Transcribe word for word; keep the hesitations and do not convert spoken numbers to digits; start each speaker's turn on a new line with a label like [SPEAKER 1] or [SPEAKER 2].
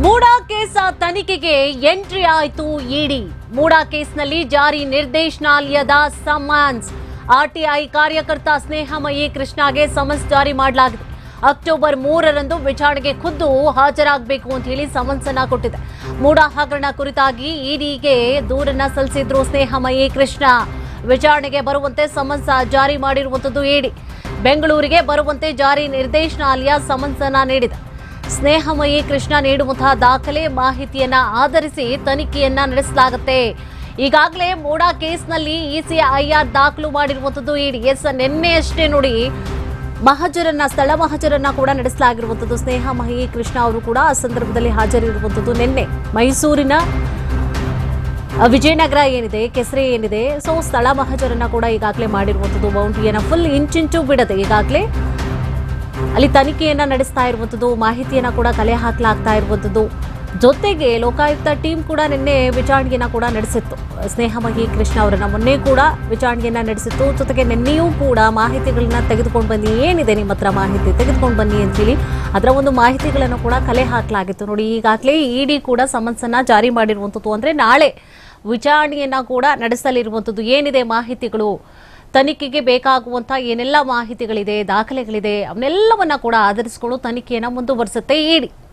[SPEAKER 1] MUDA case ತನಿಖೆಗೆ entry ಆಯಿತು ಇಡಿ. ಮೂಡಾ ಕೇಸ್ನಲ್ಲಿ ಜಾರಿ ನಿರ್ದೇಶನಾಲಯದ ಸಮನ್ಸ್. ಆರ್ಟಿಐ ಕಾರ್ಯಕರ್ತ ಸ್ನೇಹಮಯಿ ಕೃಷ್ಣಗೆ ಸಮನ್ಸ್ ಜಾರಿ ಮಾಡಲಾಗಿದೆ. ಅಕ್ಟೋಬರ್ ಮೂರರಂದು ವಿಚಾರಣೆಗೆ ಖುದ್ದು ಹಾಜರಾಗಬೇಕು ಅಂತ ಹೇಳಿ ಸಮನ್ಸ್ ಅನ್ನ ಕೊಟ್ಟಿದೆ. ಮೂಡಾ ಹಗರಣ ಕುರಿತಾಗಿ ಇಡಿಗೆ ದೂರನ್ನ ಸಲ್ಲಿಸಿದ್ರು ಸ್ನೇಹಮಯಿ ಕೃಷ್ಣ. ವಿಚಾರಣೆಗೆ ಬರುವಂತೆ ಸಮನ್ಸ್ ಜಾರಿ ಮಾಡಿರುವಂತದ್ದು ಇಡಿ. ಬೆಂಗಳೂರಿಗೆ ಬರುವಂತೆ ಜಾರಿ ನಿರ್ದೇಶನಾಲಯ ಸಮನ್ಸ್ ಅನ್ನ ನೀಡಿದೆ. ಸ್ನೇಹಮಯಿ ಕೃಷ್ಣ ನೀಡುವಂತಹ ದಾಖಲೆ ಮಾಹಿತಿಯನ್ನ ಆಧರಿಸಿ ತನಿಖೆಯನ್ನ ನಡೆಸಲಾಗುತ್ತೆ. ಈಗಾಗಲೇ ಮೂಡಾ ಕೇಸ್ನಲ್ಲಿ ಇಸಿಐಆರ್ ದಾಖಲು ಮಾಡಿರುವಂತದ್ದು ಇಡಿ. ಎಸ್ ನಿನ್ನೆಯಷ್ಟೇ ನೋಡಿ ಮಹಜರನ್ನ ಸ್ಥಳ ಮಹಜರನ್ನ ಕೂಡ ನಡೆಸಲಾಗಿರುವಂತದ್ದು. ಸ್ನೇಹಮಯಿ ಕೃಷ್ಣ ಅವರು ಕೂಡ ಆ ಸಂದರ್ಭದಲ್ಲಿ ಹಾಜರಿರುವಂತದ್ದು. ನಿನ್ನೆ ಮೈಸೂರಿನ ವಿಜಯನಗರ ಏನಿದೆ, ಕೆಸರೆ ಏನಿದೆ, ಸೊ ಸ್ಥಳ ಮಹಜರನ್ನ ಕೂಡ ಈಗಾಗಲೇ ಮಾಡಿರುವಂತದ್ದು. ಬೌಂಡ್ರಿಯನ್ನ ಫುಲ್ ಇಂಚಿಂಚು ಬಿಡದೆ ಈಗಾಗಲೇ ಅಲ್ಲಿ ತನಿಖೆಯನ್ನ ನಡೆಸ್ತಾ ಇರುವಂತದ್ದು. ಮಾಹಿತಿಯನ್ನ ಕೂಡ ಕಲೆ ಹಾಕಲಾಗ್ತಾ ಇರುವಂತದ್ದು. ಜೊತೆಗೆ ಲೋಕಾಯುಕ್ತ ಟೀಮ್ ಕೂಡ ನಿನ್ನೆ ವಿಚಾರಣೆಯನ್ನ ಕೂಡ ನಡೆಸಿತ್ತು. ಸ್ನೇಹಮಯಿ ಕೃಷ್ಣ ಅವರನ್ನ ಮೊನ್ನೆ ಕೂಡ ವಿಚಾರಣೆಯನ್ನ ನಡೆಸಿತ್ತು. ಜೊತೆಗೆ ನಿನ್ನೆಯೂ ಕೂಡ ಮಾಹಿತಿಗಳನ್ನ ತೆಗೆದುಕೊಂಡು ಬನ್ನಿ, ಏನಿದೆ ನಿಮ್ಮ ಹತ್ರ ಮಾಹಿತಿ ತೆಗೆದುಕೊಂಡು ಬನ್ನಿ ಅಂತ ಹೇಳಿ ಅದರ ಒಂದು ಮಾಹಿತಿಗಳನ್ನು ಕೂಡ ಕಲೆ ಹಾಕಲಾಗಿತ್ತು. ನೋಡಿ ಈಗಾಗಲೇ ಇಡಿ ಕೂಡ ಸಮನ್ಸ್ ಅನ್ನ ಜಾರಿ ಮಾಡಿರುವಂತದ್ದು. ಅಂದ್ರೆ ನಾಳೆ ವಿಚಾರಣೆಯನ್ನ ಕೂಡ ನಡೆಸಲಿರುವಂತದ್ದು. ಏನಿದೆ ಮಾಹಿತಿಗಳು, ತನಿಖೆಗೆ ಬೇಕಾಗುವಂತಹ ಏನೆಲ್ಲ ಮಾಹಿತಿಗಳಿದೆ, ದಾಖಲೆಗಳಿದೆ, ಅವನ್ನೆಲ್ಲವನ್ನ ಕೂಡ ಆಧರಿಸಿಕೊಂಡು ತನಿಖೆಯನ್ನ ಮುಂದುವರಿಸುತ್ತೆ ಇಡಿ.